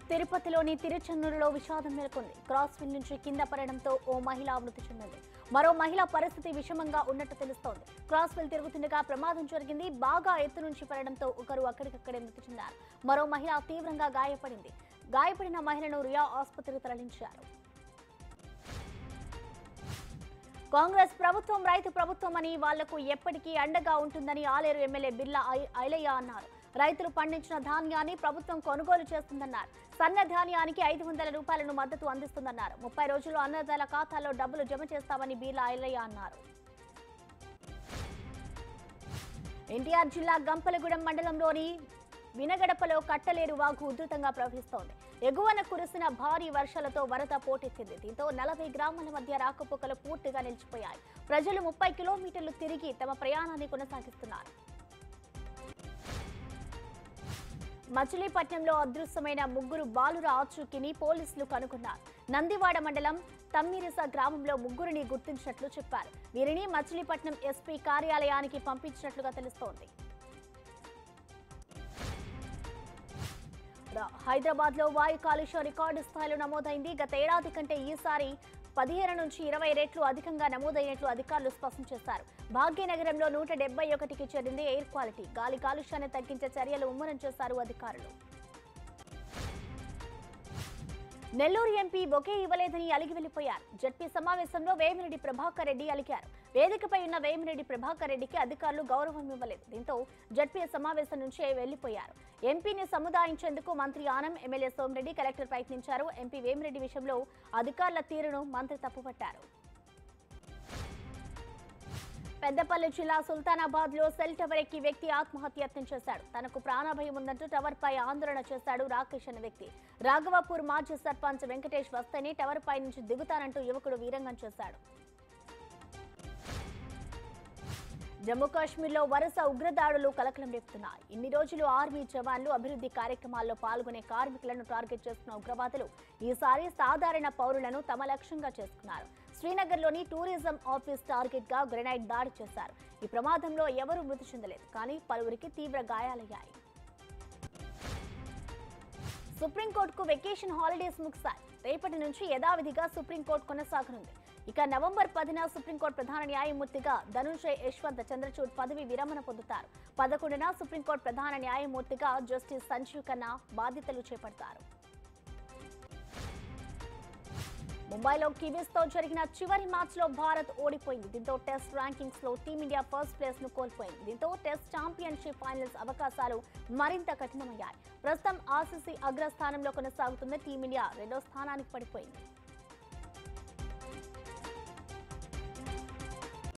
తిరుపతిలోని తిరుచెన్నూరులో విషాదం నెలకొంది. క్రాస్ వీల్ నుంచి కింద పడడంతో ఓ మహిళ మృతి చెందింది. మరో మహిళ పరిస్థితి విషమంగా ఉన్నట్టు తెలుస్తోంది. క్రాస్ వీల్ తిరుగుతుండగా ప్రమాదం జరిగింది. బాగా ఎత్తు నుంచి పడడంతో ఒకరు అక్కడికక్కడే మృతి చెందారు. మరో మహిళ తీవ్రంగా గాయపడింది. గాయపడిన మహిళను రియా ఆసుపత్రికి తరలించారు. కాంగ్రెస్ ప్రభుత్వం రైతు ప్రభుత్వం అని వాళ్లకు ఎప్పటికీ అండగా ఉంటుందని ఆలేరు ఎమ్మెల్యే బిర్లా ఐలయ్య అన్నారు. రైతులు పండించిన ధాన్యాన్ని ప్రభుత్వం కొనుగోలు చేస్తుందన్నారు. సన్న ధాన్యానికి 500 రూపాయలను మద్దతు అందిస్తుందన్నారు. 30 రోజుల్లో అన్నదాతల ఖాతాల్లో డబ్బులు జమ చేస్తామని బిర్లా ఐలయ్య అన్నారు. ఎన్టీఆర్ జిల్లా గంపలగూడెం మండలంలోని వినగడపలో కట్టలేరు వాగు ఉధృతంగా ప్రవహిస్తోంది. ఎగువన కురిసిన భారీ వర్షాలతో వరద పోటెత్తింది. దీంతో 40 గ్రామాల మధ్య రాకపోకలు పూర్తిగా నిలిచిపోయాయి. ప్రజలు 30 కిలోమీటర్లు తిరిగి తమ ప్రయాణాన్ని కొనసాగిస్తున్నారు. మచిలీపట్నంలో అదృశ్యమైన ముగ్గురు బాలుర ఆచూకీని పోలీసులు కనుగొన్నారు. నందివాడ మండలం తమ్మిరిస గ్రామంలో ముగ్గురిని గుర్తించినట్లు చెప్పారు. వీరిని మచిలీపట్నం ఎస్పీ కార్యాలయానికి పంపించినట్లుగా తెలుస్తోంది. హైదరాబాద్ లో వాయు కాలుష్యం రికార్డు స్థాయిలో నమోదైంది. గత ఏడాది కంటే ఈసారి 15 నుంచి 20 రెట్లు అధికంగా నమోదైనట్లు అధికారులు స్పష్టం చేశారు. భాగ్యనగరంలో 171కి చేరింది ఎయిర్ క్వాలిటీ. గాలి కాలుష్యాన్ని తగ్గించే చర్యలు ముమ్మరం చేశారు అధికారులు. నెల్లూరు ఎంపీ బొకే ఇవ్వలేదని అలిగి వెళ్లిపోయారు. జడ్పీ సమావేశంలో వేమిరెడ్డి ప్రభాకర్ రెడ్డి అలిగారు. వేదికపై ఉన్న వేమిరెడ్డి ప్రభాకర్ రెడ్డికి అధికారులు గౌరవం ఇవ్వలేదు. దీంతో జడ్పీ సమావేశం నుంచి వెళ్లిపోయారు. ఎంపీని సముదాయించేందుకు మంత్రి ఆనం, ఎమ్మెల్యే సోమిరెడ్డి, కలెక్టర్ ప్రయత్నించారు. ఎంపీ వేమిరెడ్డి విషయంలో అధికారుల తీరును మంత్రి తప్పుపట్టారు. పెద్దపల్లి జిల్లా సుల్తానాబాద్ లో సెల్ టవర్ ఎక్కి వ్యక్తి ఆత్మహత్యత్నం చేశాడు. తనకు ప్రాణభయం ఉందంటూ టవర్ పై ఆందోళన చేశాడు రాకేష్ అనే వ్యక్తి. రాఘవపూర్ మాజీ సర్పంచ్ వెంకటేష్ వస్తేనే టవర్ పై నుంచి దిగుతానంటూ యువకుడు వీరంగం చేశాడు. జమ్మూ కాశ్మీర్లో వరుస ఉగ్రదాడులు కలకలం రేపుతున్నాయి. ఇన్ని రోజులు ఆర్మీ జవాన్లు అభివృద్ధి కార్యక్రమాల్లో పాల్గొనే కార్మికులను టార్గెట్ చేస్తున్న ఉగ్రవాదులు ఈసారి సాధారణ పౌరులను తమ లక్ష్యంగా చేసుకున్నారు. శ్రీనగర్లోని టూరిజం ఆఫీస్ టార్గెట్ గా గ్రెనైడ్ దాడి చేశారు. ఈ ప్రమాదంలో ఎవరూ మృతి చెందలేదు, కానీ పలువురికి తీవ్ర గాయాలయ్యాయి. సుప్రీంకోర్టుకు వెకేషన్ హాలిడేస్ ముగిశాయి. రేపటి నుంచి యథావిధిగా సుప్రీంకోర్టు కొనసాగనుంది. ఇక నవంబర్ 10న సుప్రీంకోర్టు ప్రధాన న్యాయమూర్తిగా ధనుంజయ్ యశ్వంత్ చంద్రచూడ్ పదవి విరమణ పొందుతారు. 11న సుప్రీంకోర్టు ప్రధాన న్యాయమూర్తిగా జస్టిస్ సంజీవ్ ఖన్నా బాధ్యతలు చేపడతారు. ముంబైలో కివీస్ తో జరిగిన చివరి మ్యాచ్ లో భారత్ ఓడిపోయింది. దీంతో టెస్ట్ ర్యాంకింగ్స్ లో టీమిండియా ఫస్ట్ ప్లేస్ ను కోల్పోయింది. దీంతో టెస్ట్ ఛాంపియన్షిప్ ఫైనల్స్ అవకాశాలు మరింత కఠినమయ్యాయి. ప్రస్తుతం ఆర్సీసీ అగ్రస్థానంలో కొనసాగుతున్న టీమిండియా 2వ స్థానానికి పడిపోయింది.